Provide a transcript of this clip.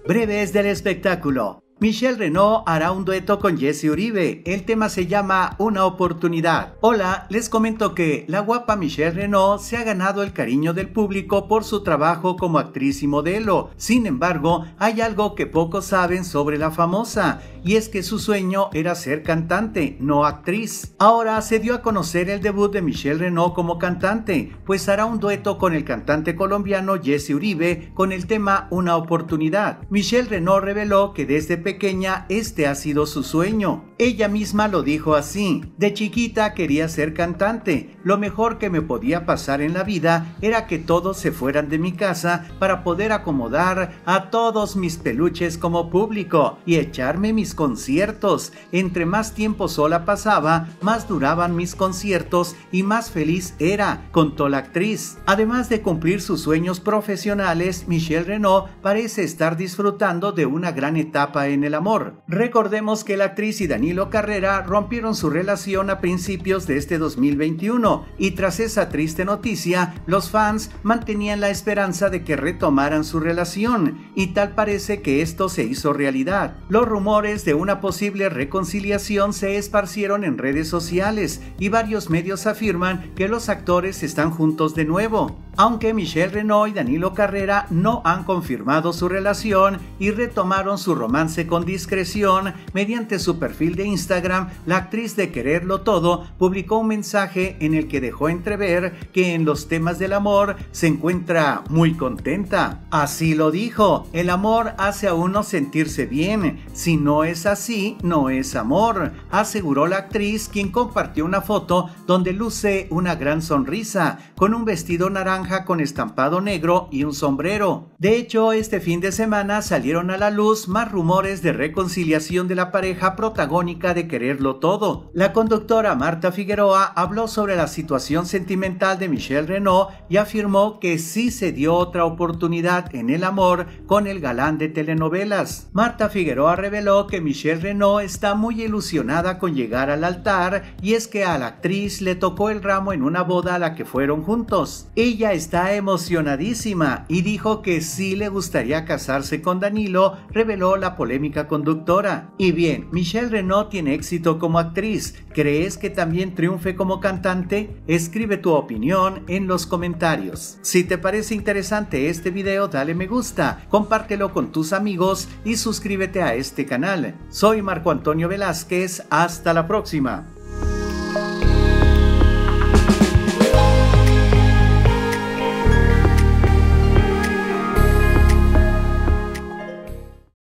Breves del espectáculo. Michelle Renaud hará un dueto con Jesse Uribe. El tema se llama Una oportunidad. Hola, les comento que la guapa Michelle Renaud se ha ganado el cariño del público por su trabajo como actriz y modelo. Sin embargo, hay algo que pocos saben sobre la famosa, y es que su sueño era ser cantante, no actriz. Ahora se dio a conocer el debut de Michelle Renaud como cantante, pues hará un dueto con el cantante colombiano Jesse Uribe con el tema Una oportunidad. Michelle Renaud reveló que desde pequeña este ha sido su sueño. Ella misma lo dijo así: de chiquita quería ser cantante, lo mejor que me podía pasar en la vida era que todos se fueran de mi casa para poder acomodar a todos mis peluches como público y echarme mis conciertos. Entre más tiempo sola pasaba, más duraban mis conciertos y más feliz era, contó la actriz. Además de cumplir sus sueños profesionales, Michelle Renaud parece estar disfrutando de una gran etapa en el amor. Recordemos que la actriz y Danilo Carrera rompieron su relación a principios de este 2021 y tras esa triste noticia, los fans mantenían la esperanza de que retomaran su relación y tal parece que esto se hizo realidad. Los rumores de una posible reconciliación se esparcieron en redes sociales y varios medios afirman que los actores están juntos de nuevo. Aunque Michelle Renaud y Danilo Carrera no han confirmado su relación y retomaron su romance con discreción, mediante su perfil de Instagram, la actriz de Quererlo Todo publicó un mensaje en el que dejó entrever que en los temas del amor se encuentra muy contenta. Así lo dijo: el amor hace a uno sentirse bien, si no es así, no es amor, aseguró la actriz, quien compartió una foto donde luce una gran sonrisa, con un vestido naranja con estampado negro y un sombrero. De hecho, este fin de semana salieron a la luz más rumores de reconciliación de la pareja protagónica de Quererlo Todo. La conductora Marta Figueroa habló sobre la situación sentimental de Michelle Renaud y afirmó que sí se dio otra oportunidad en el amor con el galán de telenovelas. Marta Figueroa reveló que Michelle Renaud está muy ilusionada con llegar al altar, y es que a la actriz le tocó el ramo en una boda a la que fueron juntos. Ella está emocionadísima y dijo que sí le gustaría casarse con Danilo, reveló la polémica conductora. Y bien, Michelle Renaud tiene éxito como actriz. ¿Crees que también triunfe como cantante? Escribe tu opinión en los comentarios. Si te parece interesante este video, dale me gusta, compártelo con tus amigos y suscríbete a este canal. Soy Marco Antonio Velázquez, hasta la próxima.